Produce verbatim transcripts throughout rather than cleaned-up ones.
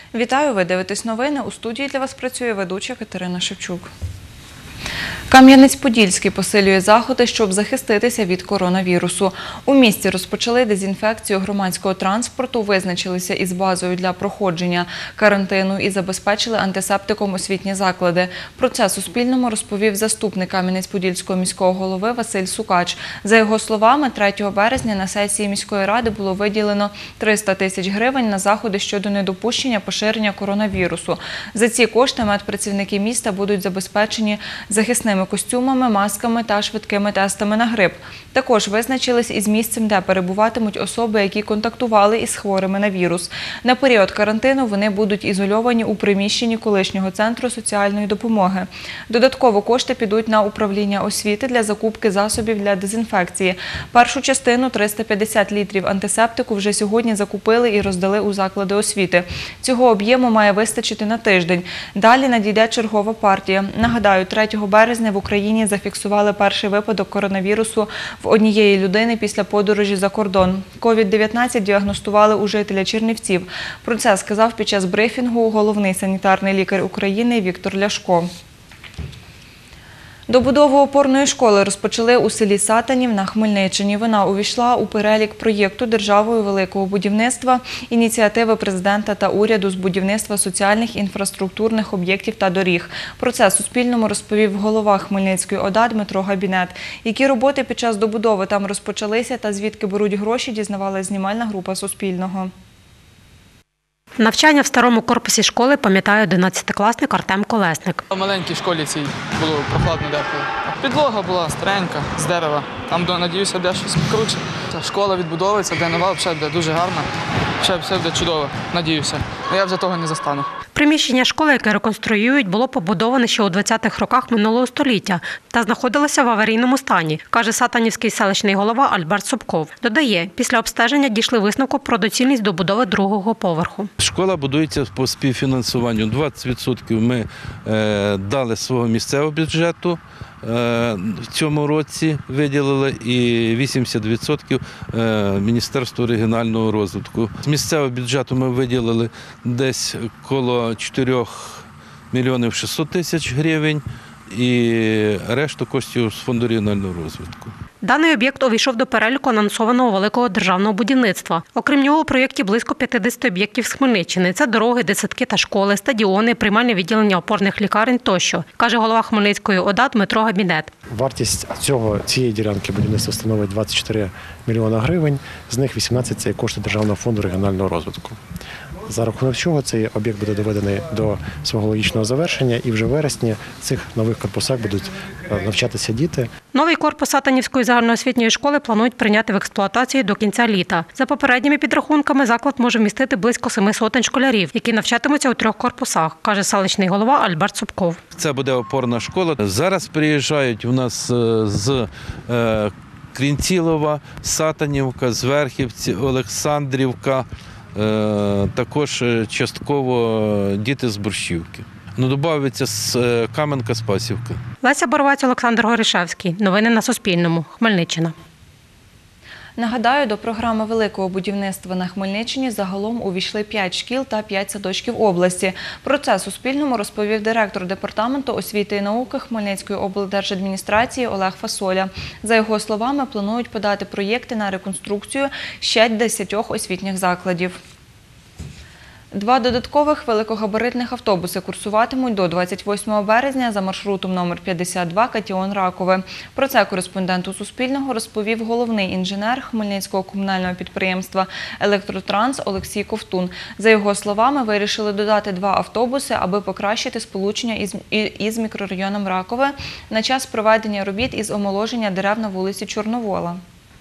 Вітаю, ви дивитесь новини. У студії для вас працює ведуча Катерина Шевчук. Кам'янець-Подільський посилює заходи, щоб захиститися від коронавірусу. У місті розпочали дезінфекцію громадського транспорту, визначилися із базою для проходження карантину і забезпечили антисептиком освітні заклади. Про це Суспільному розповів заступник Кам'янець-Подільського міського голови Василь Сукач. За його словами, третього березня на сесії міської ради було виділено триста тисяч гривень на заходи щодо недопущення поширення коронавірусу. За ці кошти медпрацівники міста будуть забезпечені захисними костюмами, масками та швидкими тестами на грип. Також визначились із місцем, де перебуватимуть особи, які контактували із хворими на вірус. На період карантину вони будуть ізольовані у приміщенні колишнього центру соціальної допомоги. Додатково кошти підуть на управління освіти для закупки засобів для дезінфекції. Першу частину – триста п'ятдесят літрів антисептику вже сьогодні закупили і роздали у заклади освіти. Цього об'єму має вистачити на тиждень. Далі надійде чергова партія. Нагадаю, третього березня в Україні зафіксували перший випадок коронавірусу в однієї людини після подорожі за кордон. ковід дев'ятнадцять діагностували у жителя Чернівців. Про це сказав під час брифінгу головний санітарний лікар України Віктор Ляшко. Добудову опорної школи розпочали у селі Сатанів на Хмельниччині. Вона увійшла у перелік проєкту державою великого будівництва, ініціативи президента та уряду з будівництва соціальних інфраструктурних об'єктів та доріг. Про це Суспільному розповів голова Хмельницької ОДА Дмитро Габінет. Які роботи під час добудови там розпочалися та звідки беруть гроші, дізнавалася знімальна група Суспільного. Навчання в старому корпусі школи пам'ятає одинадцятикласник Артем Колесник. У маленькій школі цій було прохладно деколи. Підлога була старенька, з дерева. Там, надіюся, де щось круче. Школа відбудовується, де нова, все буде дуже гарно. Все буде чудово, надіюся. Я вже того не застану. Приміщення школи, яке реконструюють, було побудоване ще у двадцятих роках минулого століття та знаходилося в аварійному стані, каже сатанівський селищний голова Альберт Собков. Додає, після обстеження дійшли висновку про доцільність добудови другого поверху. Школа будується по співфінансуванню. двадцять відсотків ми дали свого місцевого бюджету. В цьому році виділили і вісімдесят відсотків Міністерству регіонального розвитку. З місцевого бюджету ми виділили десь коло чотирьох мільйонів шістсот тисяч гривень і решту коштів з фонду регіонального розвитку. Даний об'єкт увійшов до переліку анонсованого великого державного будівництва. Окрім нього, у проєкті близько п'ятдесят об'єктів з Хмельниччини. Це дороги, дитсадки та школи, стадіони, приймальне відділення опорних лікарень тощо, каже голова Хмельницької ОДА Дмитро Габінет. Вартість цього, цієї ділянки будівництва становить двадцять чотири мільйона гривень, з них вісімнадцять – це кошти Державного фонду регіонального розвитку. За рахунок чого цей об'єкт буде доведений до свого логічного завершення, і вже в вересні в цих нових корпусах будуть навчатися діти. Новий корпус Сатанівської загальноосвітньої школи планують прийняти в експлуатацію до кінця літа. За попередніми підрахунками, заклад може вмістити близько семи сотень школярів, які навчатимуться у трьох корпусах, каже селищний голова Альберт Собков. Це буде опорна школа. Зараз приїжджають у нас з Крінцілова, Сатанівка, Зверхівці, Олександрівка. Також частково діти з Борщівки. Ну, додається з Кам'янка-Спасівки. Леся Боровець, Олександр Горішевський. Новини на Суспільному. Хмельниччина. Нагадаю, до програми великого будівництва на Хмельниччині загалом увійшли п'ять шкіл та п'ять садочків області. Про це Суспільному розповів директор департаменту освіти і науки Хмельницької облдержадміністрації Олег Фасоля. За його словами, планують подати проєкти на реконструкцію ще десятьох освітніх закладів. Два додаткових великогабаритних автобуси курсуватимуть до двадцять восьмого березня за маршрутом номер п'ятдесят два Катіон-Ракове. Про це кореспонденту Суспільного розповів головний інженер Хмельницького комунального підприємства «Електротранс» Олексій Ковтун. За його словами, вирішили додати два автобуси, аби покращити сполучення із, із мікрорайоном Ракове на час проведення робіт із омоложення дерев на вулиці Чорновола.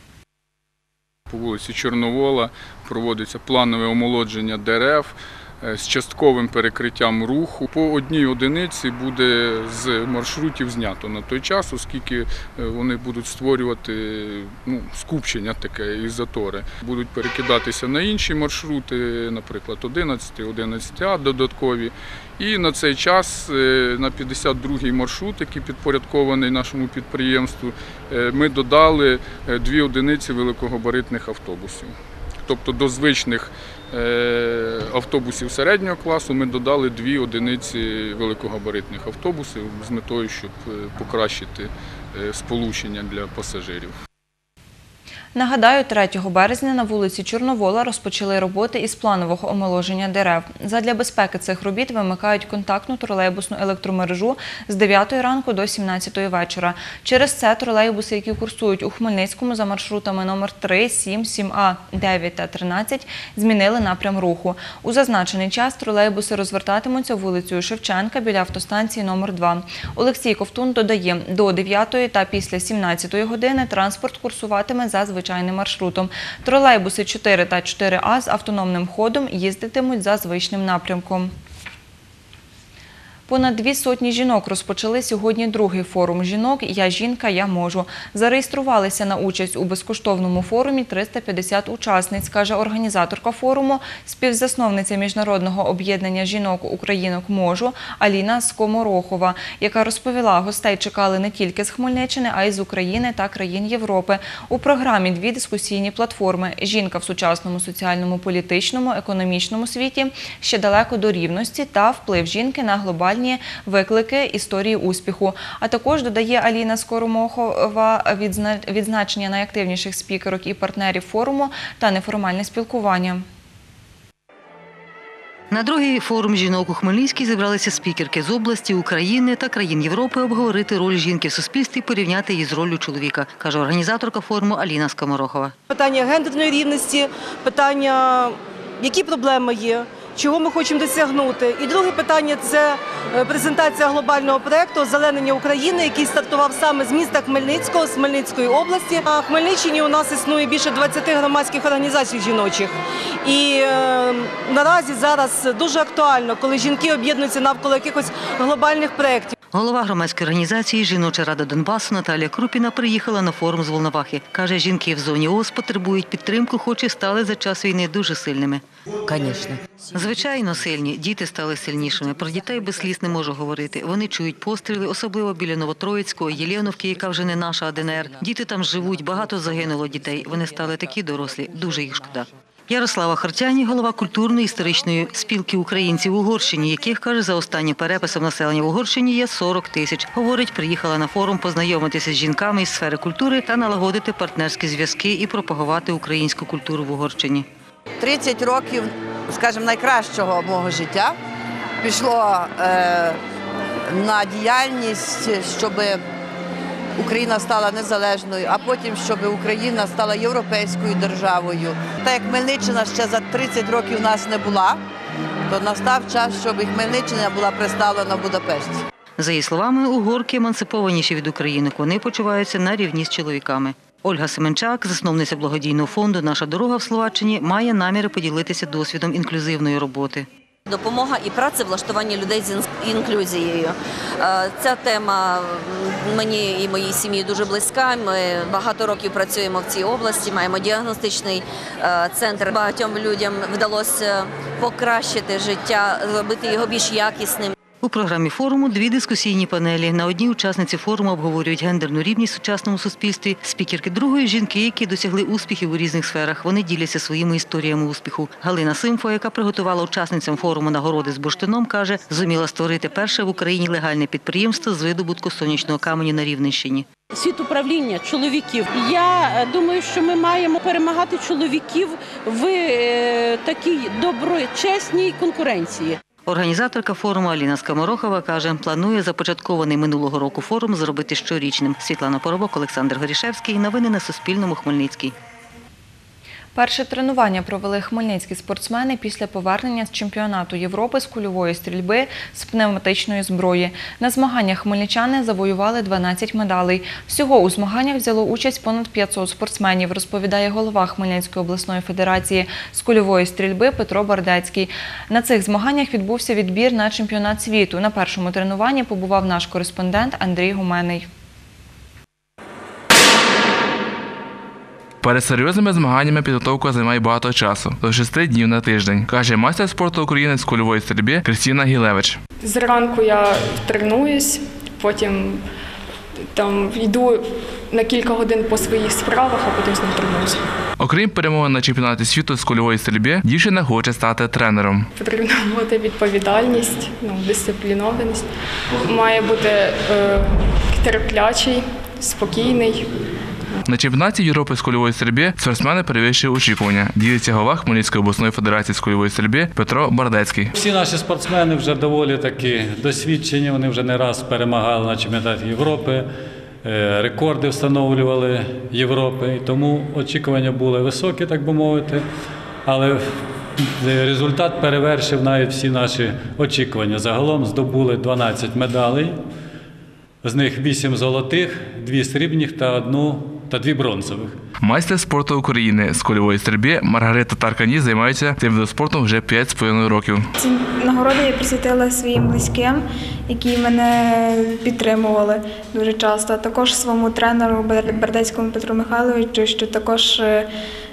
По вулиці Чорновола проводиться планове омолодження дерев з частковим перекриттям руху. По одній одиниці буде з маршрутів знято на той час, оскільки вони будуть створювати ну, скупчення таке і затори. Будуть перекидатися на інші маршрути, наприклад, одинадцять, одинадцять А додаткові. І на цей час на п'ятдесят другий маршрут, який підпорядкований нашому підприємству, ми додали дві одиниці великогабаритних автобусів. Тобто до звичних автобусів середнього класу ми додали дві одиниці великогабаритних автобусів з метою, щоб покращити сполучення для пасажирів. Нагадаю, третього березня на вулиці Чорновола розпочали роботи із планового омоложення дерев. Задля безпеки цих робіт вимикають контактну тролейбусну електромережу з дев'ятої ранку до сімнадцятої вечора. Через це тролейбуси, які курсують у Хмельницькому за маршрутами номер три, сім, сім А, дев'ять та тринадцять, змінили напрям руху. У зазначений час тролейбуси розвертатимуться вулицею Шевченка біля автостанції номер два. Олексій Ковтун додає, до дев'ятої та після сімнадцятої години транспорт курсуватиме за звичайним маршрутом. Тролейбуси чотири та чотири А з автономним ходом їздитимуть за звичним напрямком. Понад дві сотні жінок розпочали сьогодні другий форум жінок «Я жінка, я можу». Зареєструвалися на участь у безкоштовному форумі триста п'ятдесят учасниць, каже організаторка форуму, співзасновниця Міжнародного об'єднання жінок «Українок можу» Аліна Скоморохова, яка розповіла, гостей чекали не тільки з Хмельниччини, а й з України та країн Європи. У програмі дві дискусійні платформи «Жінка в сучасному соціальному, політичному, економічному світі», «Ще далеко до рівності» та «Вплив жінки на глобальні виклики історії успіху». А також, додає Аліна Скоморохова, відзначення найактивніших спікерок і партнерів форуму та неформальне спілкування. На другий форум жінок у Хмельницькій зібралися спікерки з області, України та країн Європи обговорити роль жінки в суспільстві і порівняти її з роллю чоловіка, каже організаторка форуму Аліна Скоморохова. Питання гендерної рівності, питання, які проблеми є, чого ми хочемо досягнути. І друге питання – це презентація глобального проєкту «Озеленення України», який стартував саме з міста Хмельницького, з Хмельницької області. На Хмельниччині у нас існує більше двадцяти громадських організацій жіночих. І е, наразі зараз дуже актуально, коли жінки об'єднуються навколо якихось глобальних проєктів. Голова громадської організації «Жіноча рада Донбасу» Наталія Крупіна приїхала на форум з Волновахи. Каже, жінки в зоні ООС потребують підтримку, хоч і стали за час війни дуже сильними. Звісно. Звичайно, сильні. Діти стали сильнішими. Про дітей без сліз не можу говорити. Вони чують постріли, особливо біля Новотроїцького, Єленовки, яка вже не наша, а ДНР. Діти там живуть, багато загинуло дітей. Вони стали такі дорослі, дуже їх шкода. Ярослава Хартяні – голова культурно-історичної спілки українців в Угорщині, яких, каже, за останнім переписом населення в Угорщині є сорок тисяч. Говорить, приїхала на форум познайомитися з жінками із сфери культури та налагодити партнерські зв'язки і пропагувати українську культуру в Угорщині. тридцять років, скажімо, найкращого мого життя пішло е, на діяльність, щоб Україна стала незалежною, а потім, щоб Україна стала європейською державою. Та як Хмельниччина ще за тридцять років у нас не була, то настав час, щоб і Хмельниччина була представлена в Будапешті. За її словами, угорки емансипованіші від українок. Вони почуваються на рівні з чоловіками. Ольга Семенчак, засновниця благодійного фонду «Наша дорога» в Словаччині, має наміри поділитися досвідом інклюзивної роботи. Допомога і працевлаштування людей з інклюзією. Ця тема мені і моїй сім'ї дуже близька. Ми багато років працюємо в цій області, маємо діагностичний центр. Багатьом людям вдалося покращити життя, зробити його більш якісним. У програмі форуму дві дискусійні панелі. На одній учасниці форуму обговорюють гендерну рівність в сучасному суспільстві. Спікерки другої – жінки, які досягли успіхів у різних сферах. Вони діляться своїми історіями успіху. Галина Симфо, яка приготувала учасницям форуму нагороди з бурштином, каже, зуміла створити перше в Україні легальне підприємство з видобутку сонячного каменю на Рівненщині. Світ управління чоловіків. Я думаю, що ми маємо перемагати чоловіків в такій доброчесній конкуренції. Організаторка форуму Аліна Скоморохова каже, планує започаткований минулого року форум зробити щорічним. Світлана Поробок, Олександр Горішевський. Новини на Суспільному. Хмельницький. Перше тренування провели хмельницькі спортсмени після повернення з чемпіонату Європи з кульової стрільби з пневматичної зброї. На змаганнях хмельничани завоювали дванадцять медалей. Всього у змаганнях взяло участь понад п'ятсот спортсменів, розповідає голова Хмельницької обласної федерації з кульової стрільби Петро Бардецький. На цих змаганнях відбувся відбір на чемпіонат світу. На першому тренуванні побував наш кореспондент Андрій Гуменний. Перед серйозними змаганнями підготовка займає багато часу – до шести днів на тиждень, каже майстер спорту України з кульової стрільби Крістіна Гілевич. Зранку я тренуюсь, потім там йду на кілька годин по своїх справах, а потім знову тренуюся. Окрім перемоги на чемпіонаті світу з кульової стрільби, дівчина хоче стати тренером. Потрібна бути відповідальність, ну, дисциплінованість. Має бути е, терплячий, спокійний. На чемпіонаті Європи з кульової стрільби спортсмени перевищили очікування. Ділиться голова Хмельницької обласної федерації з кульової стрільби Петро Бардецький. Всі наші спортсмени вже доволі таки досвідчені, вони вже не раз перемагали на чемпіонаті Європи, рекорди встановлювали Європи, і тому очікування були високі, так би мовити, але результат перевершив навіть всі наші очікування. Загалом здобули дванадцять медалей, з них вісім золотих, дві срібних та одну та дві бронзових. Майстер спорту України з кульової стрільби Маргарита Таркані займається цим видом спорту вже п'ять з половиною років. Ці нагороди я присвятила своїм близьким, які мене підтримували дуже часто. Також своєму тренеру Бардецькому Петру Михайловичу, що також, е,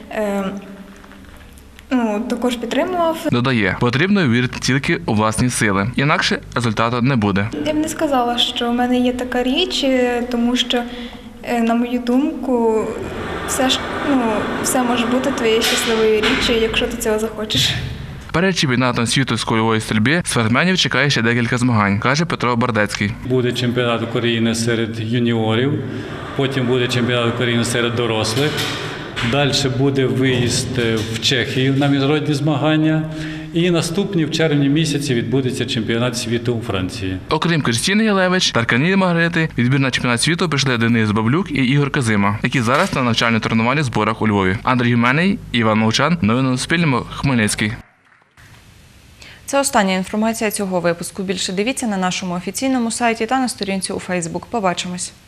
ну, також підтримував. Додає, потрібно вірити тільки у власні сили, інакше результату не буде. Я б не сказала, що в мене є така річ, тому що, на мою думку, все, ж, ну, все може бути твоєю щасливою річчю, якщо ти цього захочеш. Перед чемпіонатом світу з кульової стрільби спортсменів чекає ще декілька змагань, каже Петро Бардецький. Буде чемпіонат України серед юніорів, потім буде чемпіонат України серед дорослих, далі буде виїзд в Чехію на міжнародні змагання. І наступні в червні місяці відбудеться чемпіонат світу у Франції. Окрім Кристини Гілевич, Таркані і Маргарити, відбір на чемпіонат світу прийшли Денис Баблюк і Ігор Казима, які зараз на навчально-тренувальних зборах у Львові. Андрій Гюменний, Іван Мовчан. Новини на Суспільному. Хмельницький. Це остання інформація цього випуску. Більше дивіться на нашому офіційному сайті та на сторінці у Фейсбук. Побачимось.